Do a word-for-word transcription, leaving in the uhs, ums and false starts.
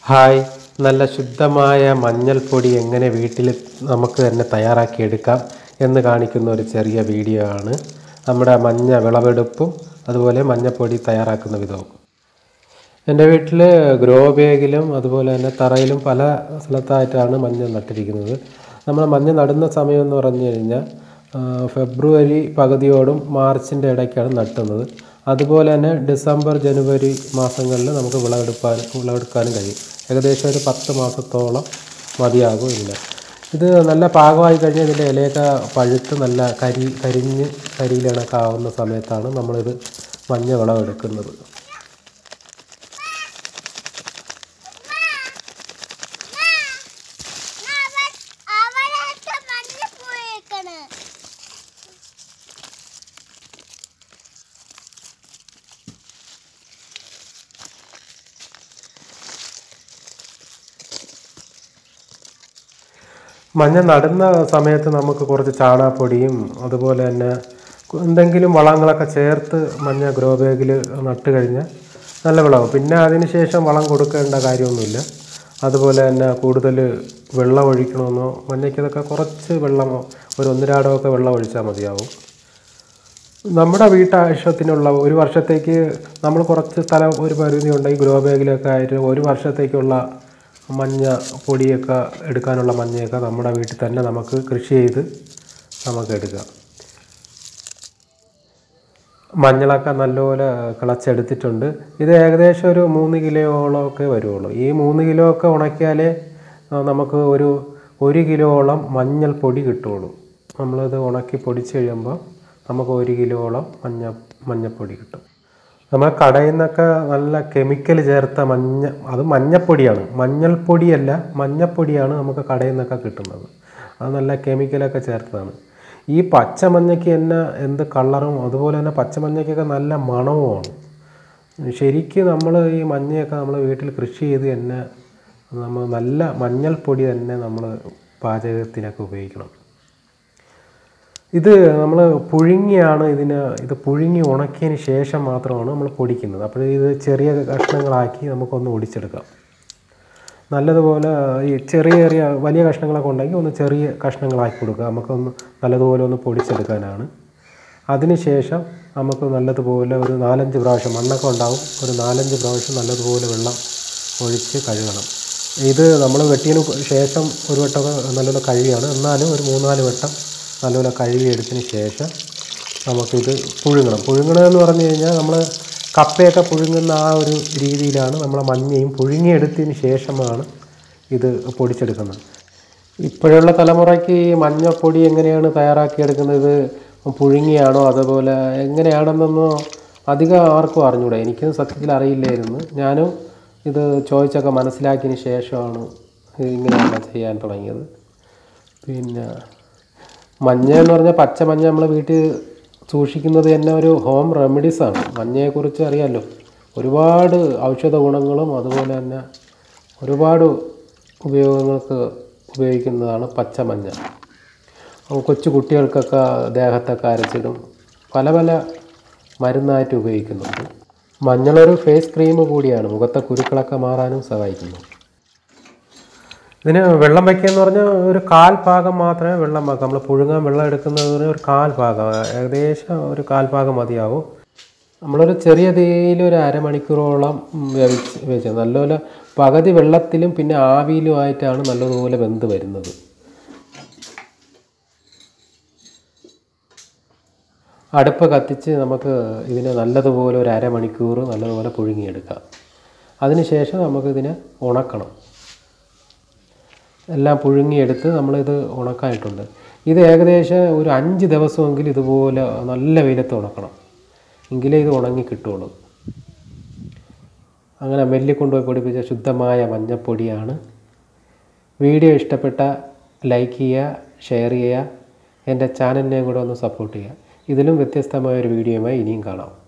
Hi, നല്ല ശുദ്ധമായ മഞ്ഞൾപ്പൊടി എങ്ങനെ വീട്ടിൽ നമുക്ക് തന്നെ തയ്യാറാക്കിയെടുക്കാം എന്ന് കാണിക്കുന്ന ഒരു ചെറിയ വീഡിയോ ആണ്. നമ്മുടെ മഞ്ഞ വിളവെടുപ്പും അതുപോലെ മഞ്ഞൾപ്പൊടി തയ്യാറാക്കുന്ന വിധവും. എൻ്റെ വീട്ടിൽ ഗ്രോ ബാഗിലും അതുപോലെ തന്നെ തറയിലും പല സ്ഥലത്തായിട്ടാണ് മഞ്ഞ നട്ടിരിക്കുന്നത്. നമ്മൾ മഞ്ഞ നടുന്ന സമയം എന്ന് പറഞ്ഞു കഴിഞ്ഞാൽ ഫെബ്രുവരി പകുതിയോടും മാർച്ചിൻ്റെ ഇടയ്ക്കാണ് നട്ടുന്നത്. അതുപോലെ തന്നെ ഡിസംബർ ജനുവരി മാസങ്ങളിൽ നമുക്ക് വിളവെടുക്കാൻ വിളവെടുക്കാനും കഴിയും. ഏകദേശം ഒരു പത്ത് മാസത്തോളം മതിയാകും ഇതിന്. ഇത് നല്ല പാകമായി കഴിഞ്ഞാൽ ഇതിൻ്റെ ഇലയൊക്കെ പഴുത്ത് നല്ല കരി കരിഞ്ഞ് കരിയിലിണക്കാവുന്ന സമയത്താണ് നമ്മളിത് മഞ്ഞ വിളവെടുക്കുന്നത്. മഞ്ഞ നടുന്ന സമയത്ത് നമുക്ക് കുറച്ച് ചാണകപ്പൊടിയും അതുപോലെ തന്നെ എന്തെങ്കിലും വളങ്ങളൊക്കെ ചേർത്ത് മഞ്ഞ ഗ്രോ ബാഗിൽ നട്ട് കഴിഞ്ഞാൽ നല്ല വിളവും. പിന്നെ അതിന് ശേഷം വളം കൊടുക്കേണ്ട കാര്യമൊന്നുമില്ല. അതുപോലെ തന്നെ കൂടുതൽ വെള്ളം ഒഴിക്കണമെന്നോ മഞ്ഞയ്ക്കതൊക്കെ കുറച്ച് വെള്ളമോ ഒരു ഒന്നരാടമൊക്കെ വെള്ളം ഒഴിച്ചാൽ മതിയാവും. നമ്മുടെ വീട്ടാവശ്യത്തിനുള്ള ഒരു വർഷത്തേക്ക് നമ്മൾ കുറച്ച് സ്ഥലം ഒരു പരിധി ഉണ്ടെങ്കിൽ ഗ്രോ ബാഗിലൊക്കെ ആയിട്ട് ഒരു വർഷത്തേക്കുള്ള മഞ്ഞ പൊടിയൊക്കെ എടുക്കാനുള്ള മഞ്ഞയൊക്കെ നമ്മുടെ വീട്ടിൽ തന്നെ നമുക്ക് കൃഷി ചെയ്ത് നമുക്ക് എടുക്കാം. മഞ്ഞളൊക്കെ നല്ലപോലെ കിളച്ചെടുത്തിട്ടുണ്ട്. ഇത് ഏകദേശം ഒരു മൂന്ന് കിലോയോളമൊക്കെ വരുള്ളൂ. ഈ മൂന്ന് കിലോ ഒക്കെ ഉണക്കിയാലേ നമുക്ക് ഒരു ഒരു കിലോയോളം മഞ്ഞൾപ്പൊടി കിട്ടുള്ളൂ. നമ്മളിത് ഉണക്കി പൊടിച്ച് കഴിയുമ്പോൾ നമുക്ക് ഒരു കിലോയോളം മഞ്ഞ മഞ്ഞൾപ്പൊടി കിട്ടും. നമ്മൾ കടയിൽ നിന്നൊക്കെ നല്ല കെമിക്കൽ ചേർത്ത മഞ്ഞ അത് മഞ്ഞപ്പൊടിയാണ്, മഞ്ഞൾപ്പൊടിയല്ല മഞ്ഞപ്പൊടിയാണ് നമുക്ക് കടയിൽ നിന്നൊക്കെ കിട്ടുന്നത്. അത് നല്ല കെമിക്കലൊക്കെ ചേർത്തതാണ്. ഈ പച്ചമഞ്ഞയ്ക്ക് തന്നെ എന്ത് കളറും അതുപോലെ തന്നെ പച്ചമഞ്ഞയ്ക്കൊക്കെ നല്ല മണവുമാണ്. ശരിക്കും നമ്മൾ ഈ മഞ്ഞയൊക്കെ നമ്മൾ വീട്ടിൽ കൃഷി ചെയ്ത് തന്നെ നമ്മൾ നല്ല മഞ്ഞൾപ്പൊടി തന്നെ നമ്മൾ പാചകത്തിനൊക്കെ ഉപയോഗിക്കണം. ഇത് നമ്മൾ പുഴുങ്ങിയാണ് ഇതിന് ഇത് പുഴുങ്ങി ഉണക്കിയതിന് ശേഷം മാത്രമാണ് നമ്മൾ പൊടിക്കുന്നത്. അപ്പോൾ ഇത് ചെറിയ കഷ്ണങ്ങളാക്കി നമുക്കൊന്ന് ഒടിച്ചെടുക്കാം. നല്ലതുപോലെ ഈ ചെറിയ ചെറിയ വലിയ കഷ്ണങ്ങളൊക്കെ ഉണ്ടെങ്കിൽ ഒന്ന് ചെറിയ കഷ്ണങ്ങളാക്കി കൊടുക്കുക. നമുക്കൊന്ന് നല്ലതുപോലെ ഒന്ന് പൊടിച്ചെടുക്കാനാണ്. അതിന് ശേഷം നമുക്ക് നല്ലതുപോലെ ഒരു നാലഞ്ച് പ്രാവശ്യം മണ്ണൊക്കെ ഉണ്ടാവും, ഒരു നാലഞ്ച് പ്രാവശ്യം നല്ലതുപോലെ വെള്ളം ഒഴിച്ച് കഴുകണം. ഇത് നമ്മൾ വെട്ടിയതിന് ശേഷം ഒരു വട്ടമൊക്കെ നല്ലപോലെ കഴുകിയാണ്, എന്നാലും ഒരു മൂന്നാല് വട്ടം നല്ലപോലെ കഴുകിയെടുത്തതിന് ശേഷം നമുക്കിത് പുഴുങ്ങണം. പുഴുങ്ങണമെന്ന് പറഞ്ഞു കഴിഞ്ഞാൽ നമ്മൾ കപ്പയൊക്കെ പുഴുങ്ങുന്ന ആ ഒരു രീതിയിലാണ് നമ്മൾ മഞ്ഞയും പുഴുങ്ങിയെടുത്തതിന് ശേഷമാണ് ഇത് പൊടിച്ചെടുക്കുന്നത്. ഇപ്പോഴുള്ള തലമുറയ്ക്ക് ഈ മഞ്ഞപ്പൊടി എങ്ങനെയാണ് തയ്യാറാക്കിയെടുക്കുന്നത്, പുഴുങ്ങിയാണോ അതുപോലെ എങ്ങനെയാണെന്നൊന്നും അധികം ആർക്കും അറിഞ്ഞൂടാ. എനിക്കും സത്യത്തിൽ അറിയില്ലായിരുന്നു. ഞാനും ഇത് ചോദിച്ചൊക്കെ മനസ്സിലാക്കിയതിന് ശേഷമാണ് ഇങ്ങനെയൊക്കെ ചെയ്യാൻ തുടങ്ങിയത്. പിന്നെ മഞ്ഞ എന്ന് പറഞ്ഞാൽ പച്ചമഞ്ഞ നമ്മൾ വീട്ടിൽ സൂക്ഷിക്കുന്നത് തന്നെ ഒരു ഹോം റെമഡീസാണ്. മഞ്ഞയെക്കുറിച്ച് അറിയാമല്ലോ, ഒരുപാട് ഔഷധ ഗുണങ്ങളും അതുപോലെ തന്നെ ഒരുപാട് ഉപയോഗങ്ങൾക്ക് ഉപയോഗിക്കുന്നതാണ് പച്ചമഞ്ഞ. കൊച്ചു കുട്ടികൾക്കൊക്കെ ദേഹത്തൊക്കെ അരച്ചിടും, പല പല മരുന്നായിട്ട് ഉപയോഗിക്കുന്നുണ്ട്. മഞ്ഞളൊരു ഫേസ് ക്രീം കൂടിയാണ്, മുഖത്തെ കുരുക്കളൊക്കെ മാറാനും സഹായിക്കുന്നു. ഇതിന് വെള്ളം വയ്ക്കുകയെന്ന് പറഞ്ഞാൽ ഒരു കാൽ ഭാഗം മാത്രമേ വെള്ളം വെക്കാം. നമ്മൾ പുഴുങ്ങാൻ വെള്ളം എടുക്കുന്നതിന് ഒരു കാൽ ഭാഗം, ഏകദേശം ഒരു കാൽ ഭാഗം മതിയാവും. നമ്മളൊരു ചെറിയ തീയിൽ ഒരു അരമണിക്കൂറോളം വേവിച്ച് വെച്ച് നല്ലപോലെ പകുതി വെള്ളത്തിലും പിന്നെ ആവിയിലുമായിട്ടാണ് നല്ലതുപോലെ വെന്ത് വരുന്നത്. അടുപ്പ് കത്തിച്ച് നമുക്ക് ഇതിനെ നല്ലതുപോലെ ഒരു അരമണിക്കൂർ നല്ലതുപോലെ പുഴുങ്ങിയെടുക്കാം. അതിനുശേഷം നമുക്കിതിനെ ഉണക്കണം. എല്ലാം പുഴുങ്ങിയെടുത്ത് നമ്മളിത് ഉണക്കായിട്ടുണ്ട്. ഇത് ഏകദേശം ഒരു അഞ്ച് ദിവസമെങ്കിലും ഇതുപോലെ നല്ല വെയിലത്ത് ഉണക്കണം, എങ്കിലേ ഇത് ഉണങ്ങി കിട്ടുള്ളൂ. അങ്ങനെ മെല്ലി കൊണ്ടുപോയി പൊടിപ്പിച്ച ശുദ്ധമായ മഞ്ഞപ്പൊടിയാണ്. വീഡിയോ ഇഷ്ടപ്പെട്ട ലൈക്ക് ചെയ്യുക, ഷെയർ ചെയ്യുക, എൻ്റെ ചാനലിനെയും കൂടെ ഒന്ന് സപ്പോർട്ട് ചെയ്യുക. ഇതിലും വ്യത്യസ്തമായൊരു വീഡിയോയുമായി ഇനിയും കാണാം.